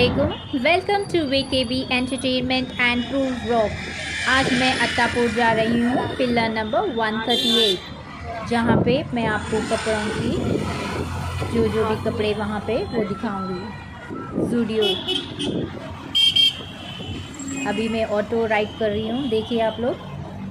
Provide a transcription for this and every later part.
अस्सलामुअलैकुम। Welcome to VKB entertainment and प्रूव vlog. आज मैं अत्तापुर जा रही हूँ, पिल्ला नंबर 138, जहाँ पे मैं आपको कपड़ों की जो भी कपड़े वहाँ पे वो दिखाऊंगी। ज़ूडियो। अभी मैं ऑटो राइड कर रही हूँ, देखिए आप लोग।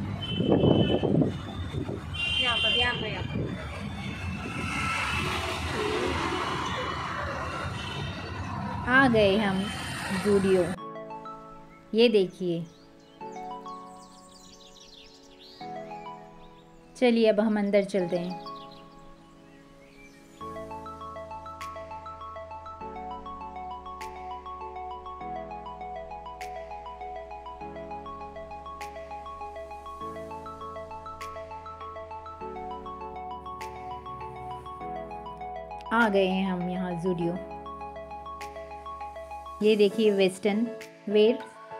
आ गए हम ज़ूडियो, ये देखिए। चलिए अब हम अंदर चलते हैं। आ गए हैं हम यहाँ ज़ूडियो। ये देखिए वेस्टर्न वेयर।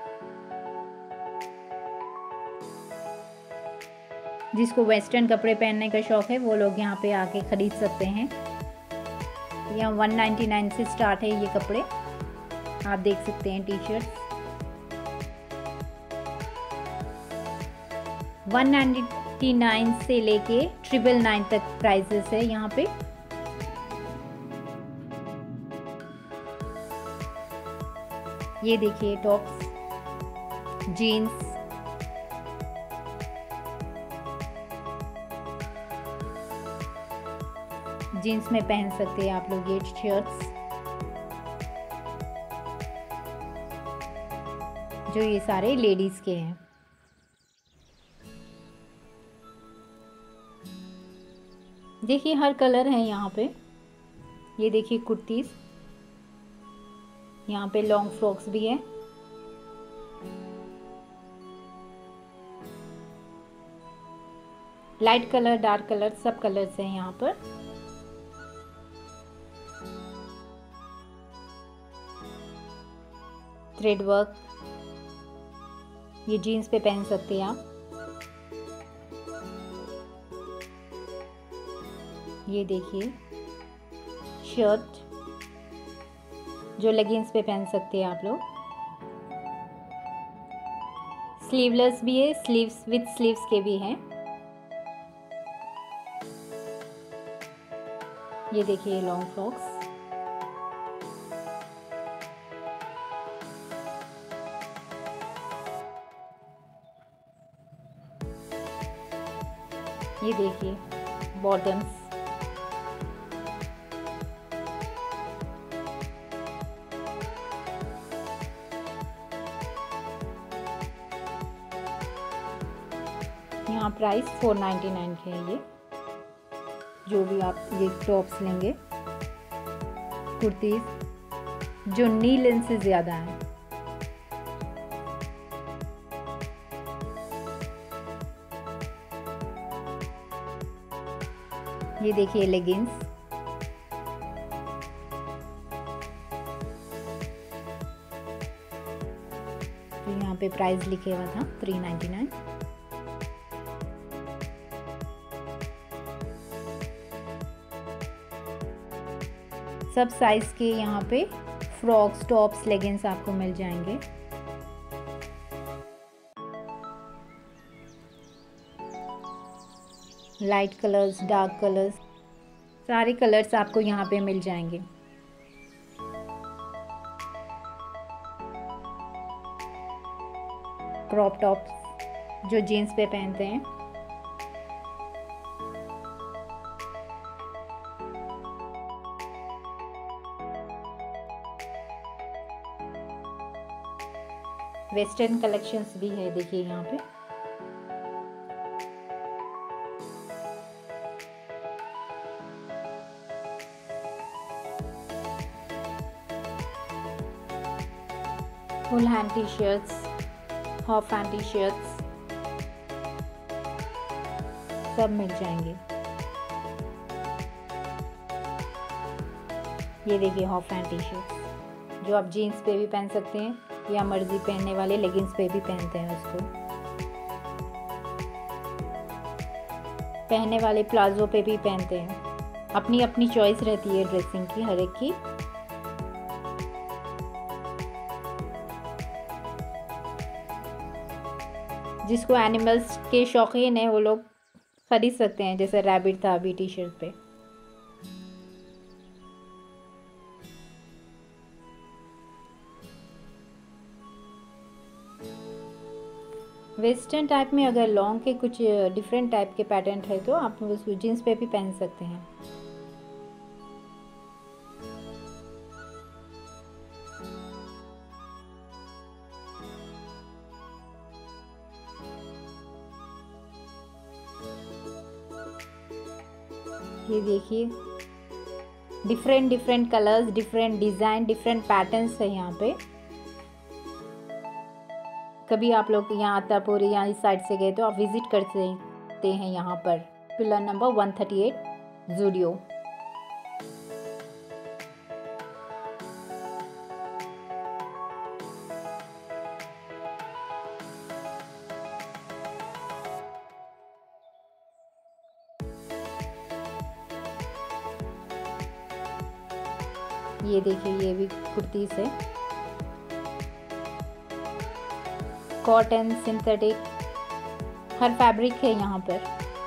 जिसको वेस्टर्न कपड़े पहनने का शौक़ है वो लोग यहाँ पे आके ख़रीद सकते हैं। यहाँ 199 से स्टार्ट है ये कपड़े, आप देख सकते हैं। टी शर्ट 199 से लेके 999 तक प्राइसेस है यहाँ पे। ये देखिए टॉप्स, जीन्स, जीन्स में पहन सकते हैं आप लोग ये शर्ट्स, जो ये सारे लेडीज के हैं। देखिए हर कलर है यहाँ पे। ये देखिए कुर्तीज़, यहाँ पे लॉन्ग फ्रॉक्स भी है। लाइट कलर, डार्क कलर, सब कलर्स हैं यहाँ पर। थ्रेड वर्क, ये जीन्स पे पहन सकते हैं आप। ये देखिए शर्ट, जो लेगिंग्स पे पहन सकते हैं आप लोग। स्लीवलेस भी है, स्लीव्स विद स्लीव्स के भी हैं। ये देखिए लॉन्ग फ्रॉक्स। ये देखिए बॉटम्स, यहाँ प्राइस 499 के है। ये जो भी आप ये टॉप्स लेंगे, कुर्तीज़ जो नी लेंथ से ज़्यादा है। ये देखिए लेगिंग्स, तो यहाँ पे प्राइस लिखे हुआ था 399। सब साइज के यहाँ पे फ्रॉक्स, टॉप्स, लेगिंग्स आपको मिल जाएंगे। लाइट कलर्स, डार्क कलर्स, सारे कलर्स आपको यहाँ पे मिल जाएंगे। क्रॉप टॉप्स जो जीन्स पे पहनते हैं। वेस्टर्न कलेक्शंस भी है, देखिए यहाँ पे। Full hand T shirts, half hand T shirts सब मिल जाएंगे। ये देखिए हाफ हैंड टी शर्ट्स, जो आप जीन्स पे भी पहन सकते हैं या मर्जी पहनने वाले लेगिंग्स पे भी पहनते हैं उसको। पहनने वाले प्लाजो पे भी पहनते हैं। अपनी अपनी चॉइस रहती है ड्रेसिंग की, हर एक की। जिसको एनिमल्स के शौकीन है वो लोग खरीद सकते हैं, जैसे रैबिट था अभी टी शर्ट पे। वेस्टर्न टाइप में अगर लॉन्ग के कुछ डिफरेंट टाइप के पैटर्न है तो आप उसको जीन्स पे भी पहन सकते हैं। ये देखिए different colours, different design, different patterns है यहाँ पे। कभी आप लोग यहाँ अत्तापुर या इस साइड से गए तो आप विज़िट कर सकते हैं यहाँ पर, पिलर नंबर 138 ज़ूडियो। ये देखिए ये भी कुर्तीस है, कॉटन, सिंथेटिक, हर फैब्रिक है यहाँ पर।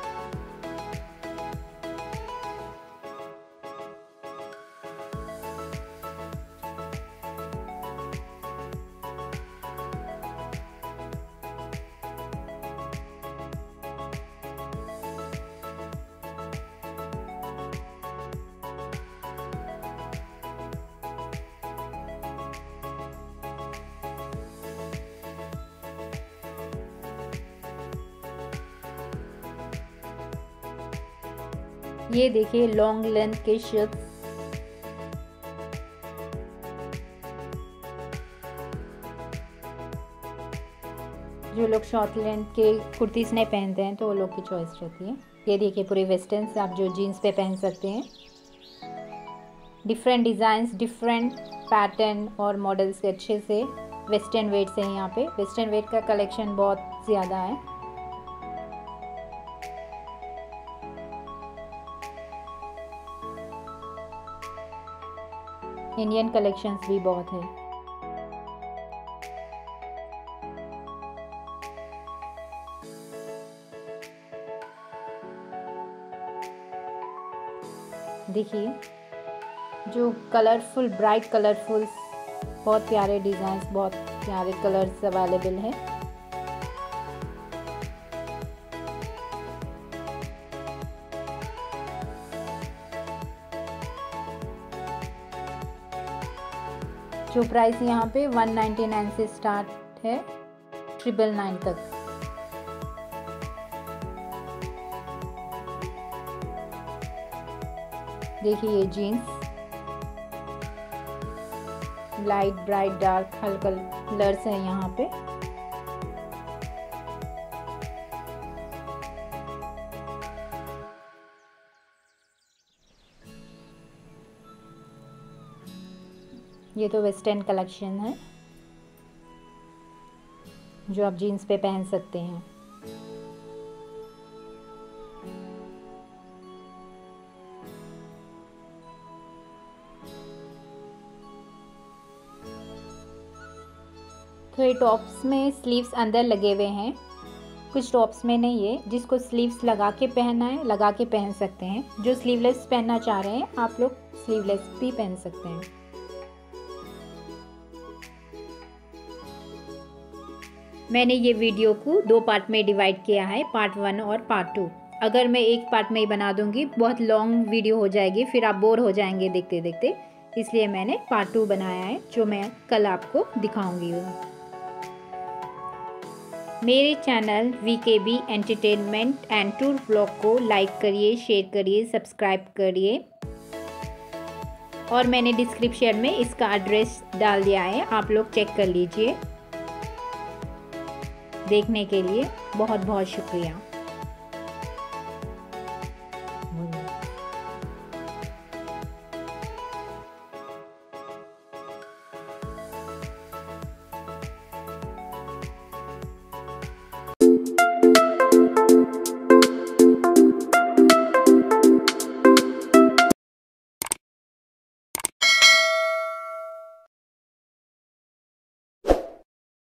ये देखिए लॉन्ग लेंथ के शर्ट्स, जो लोग शॉर्ट लेंथ के कुर्तीस नहीं पहनते हैं तो वो लोग की चॉइस रहती है। ये देखिए पूरे वेस्टर्न से आप जो जीन्स पे पहन सकते हैं। डिफरेंट डिज़ाइंस, डिफरेंट पैटर्न और मॉडल्स के अच्छे से वेस्टर्न वेयर से हैं यहाँ पे। वेस्टर्न वेयर का कलेक्शन बहुत ज़्यादा है। इंडियन कलेक्शंस भी बहुत है। देखिए जो कलरफुल, ब्राइट कलरफुल, बहुत प्यारे डिज़ाइंस, बहुत प्यारे कलर्स अवेलेबल है। जो प्राइस यहाँ पे 199 से स्टार्ट है 999 तक। देखिए ये जीन्स लाइट, ब्राइट, डार्क, हल्का कलर्स है यहाँ पे। ये तो वेस्टर्न कलेक्शन है जो आप जीन्स पे पहन सकते हैं। तो ये टॉप्स में स्लीव्स अंदर लगे हुए हैं, कुछ टॉप्स में नहीं है। जिसको स्लीव्स लगा के पहनना है लगा के पहन सकते हैं। जो स्लीवलेस पहनना चाह रहे हैं आप लोग स्लीवलेस भी पहन सकते हैं। मैंने ये वीडियो को 2 पार्ट में डिवाइड किया है, पार्ट 1 और पार्ट 2। अगर मैं एक पार्ट में ही बना दूंगी बहुत लॉन्ग वीडियो हो जाएगी, फिर आप बोर हो जाएंगे देखते देखते। इसलिए मैंने पार्ट 2 बनाया है जो मैं कल आपको दिखाऊंगी। मेरे channel VKB entertainment and tour vlog को लाइक करिए, शेयर करिए, सब्सक्राइब करिए। और मैंने डिस्क्रिप्शन में इसका एड्रेस डाल दिया है, आप लोग चेक कर लीजिए। देखने के लिए बहुत बहुत शुक्रिया।